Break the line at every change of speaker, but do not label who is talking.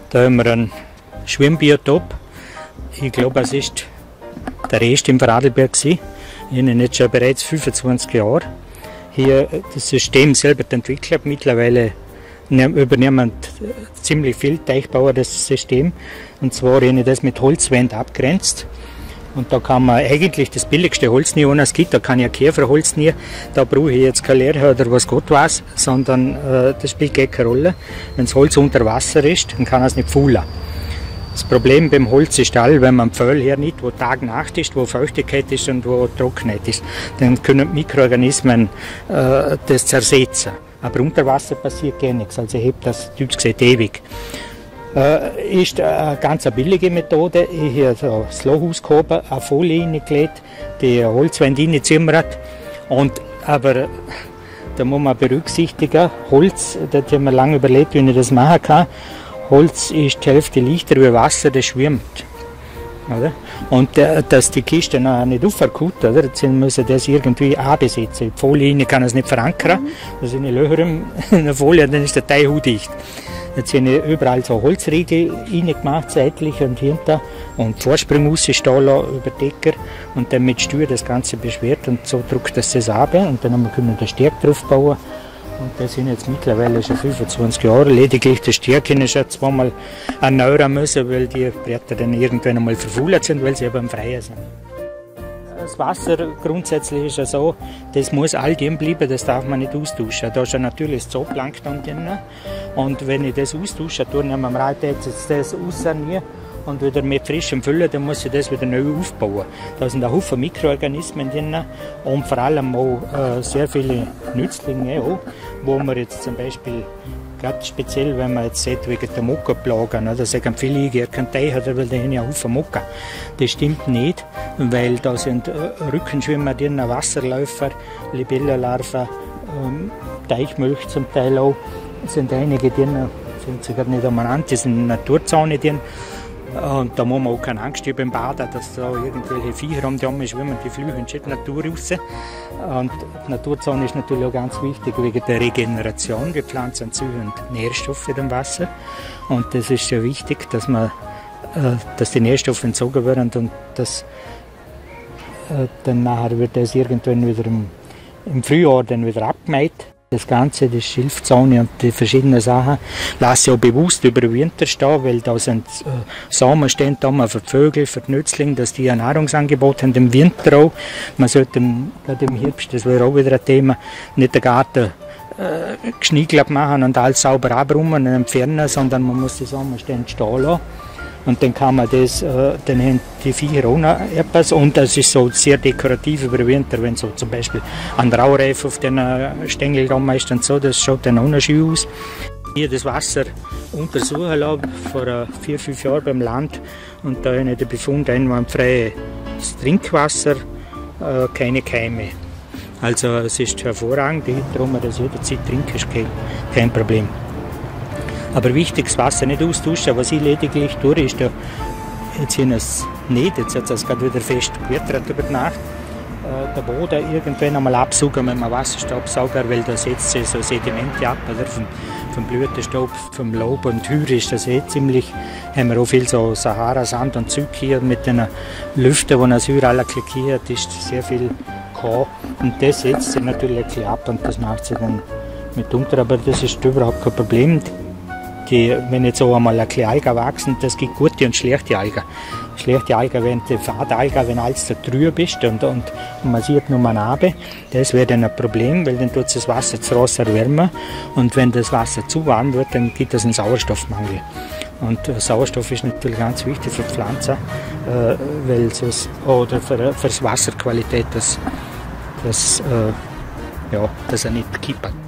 Da haben wir einen Schwimmbiotop. Ich glaube, es ist der erste im Vorarlberg gewesen. Ich habe ihn jetzt schon bereits 25 Jahre. Hier das System selber entwickelt. Mittlerweile übernehmen ziemlich viele Teichbauer das System. Und zwar habe ich das mit Holzwänden abgrenzt. Und da kann man eigentlich das billigste Holz nehmen, es gibt. Da kann ich ein Käferholz nehmen. Da brauche ich jetzt kein Leer oder was Gott weiß, sondern das spielt keine Rolle. Wenn das Holz unter Wasser ist, dann kann es nicht faulen. Das Problem beim Holz ist all, wenn man Pföhl hernimmt, wo Tag-Nacht ist, wo Feuchtigkeit ist und wo Trockenheit ist, dann können Mikroorganismen das zersetzen. Aber unter Wasser passiert gar nichts, also hebt das typisch gesagt ewig. Ist eine ganz billige Methode. Ich habe so das Loch ausgehoben, eine Folie reingelegt, die Holzwände reingezimmert. Aber da muss man berücksichtigen, Holz, da haben wir lange überlegt, wie ich das machen kann. Holz ist die Hälfte leichter wie Wasser, das schwimmt. Oder? Und dass die Kiste noch nicht aufverkauft, oder? Jetzt müssen das irgendwie anbesetzen. Die Folie kann es nicht verankern. Da sind Löcher in der Folie, dann ist der Teil hautdicht. Jetzt sind überall so Holzriegel reingemacht, seitlich und hinter. Und Vorsprung rausstehen lassen über Decker. Und dann mit Steuer das Ganze beschwert. Und so drückt das ab. Und dann können wir den Steg drauf bauen. Und das sind jetzt mittlerweile schon 25 Jahre. Lediglich das Steg können schon zweimal erneuern müssen, weil die Bretter dann irgendwann einmal verfault sind, weil sie eben im Freien sind. Das Wasser grundsätzlich ist ja so, das muss all dem bleiben, das darf man nicht austauschen. Da ist ja natürlich das Zooplankton drin. Und wenn ich das austausche, dann nehmen wir jetzt das rausnehmen und wieder mit frischem füllen, dann muss ich das wieder neu aufbauen. Da sind ein Haufen Mikroorganismen drin und vor allem auch sehr viele Nützlinge, auch, wo man jetzt zum Beispiel, gerade speziell wenn man jetzt sieht, wegen der Mokkaplagen, da sagen viele, ich keinen Teich hat, weil da haben ja einen Haufen Mokka. Das stimmt nicht, weil da sind Rückenschwimmer drin, Wasserläufer, Libellenlarven, Teichmilch zum Teil auch, sind einige drin, sind sie gerade nicht umeinander, die sind Naturzone drin. Und da muss man auch keine Angst haben beim Baden, dass da irgendwelche Viecher um die Arme schwimmen, die flüchten schon die Natur raus. Und die Naturzone ist natürlich auch ganz wichtig wegen der Regeneration. Die Pflanzen ziehen Nährstoffe in dem Wasser. Und das ist ja wichtig, dass die Nährstoffe entzogen werden und dass dann nachher wird das irgendwann wieder im Frühjahr dann wieder abgemäht. Das Ganze, die Schilfzone und die verschiedenen Sachen, lasse ich auch bewusst über den Winter stehen, weil da sind Samen stehen da für die Vögel, für die Nützlinge, dass die ein Nahrungsangebot haben, im Winter auch. Man sollte gerade im Herbst, das wäre auch wieder ein Thema, nicht den Garten geschniegelt machen und alles sauber abräumen und entfernen, sondern man muss die Samen stehen lassen. Und dann kann man das, dann haben die Viecher auch noch etwas. Und das ist so sehr dekorativ über den Winter, wenn so zum Beispiel ein Raureif auf den Stängel da ist und so, das schaut dann auch noch schön aus. Hier das Wasser untersuchen lassen, vor 4-5 Jahren beim Land. Und da habe ich den Befund, einwandfreies Trinkwasser, keine Keime. Also es ist hervorragend, darum man das jederzeit trinken, ist kein Problem. Aber wichtig, das Wasser nicht austauschen. Was ich lediglich tue, ist, jetzt hier es nicht, jetzt hat es gerade wieder fest gewittert über die Nacht, der Boden irgendwann einmal absaugen mit einem Wasserstaubsauger, weil da setzt sich so Sedimente ab, oder? Vom Blütenstaub, vom Laub und Heuer ist das ziemlich, haben wir auch viel so Sahara-Sand und Zeug hier mit den Lüften, wo das Heuer alle klickiert, ist sehr viel gehabt. Und das setzt sich natürlich ein bisschen ab und das macht sich dann mitunter, aber das ist überhaupt kein Problem. Wenn jetzt so einmal ein bisschen Algen wachsen, das gibt gute und schlechte Algen. Schlechte Algen wären die Fadalgen, wenn alles zu trüb ist und man sieht nur mal runter. Das wäre dann ein Problem, weil dann tut das Wasser zu raus erwärmen und wenn das Wasser zu warm wird, dann gibt es einen Sauerstoffmangel. Und Sauerstoff ist natürlich ganz wichtig für die Pflanzen, weil oder für die Wasserqualität, dass er nicht kippt.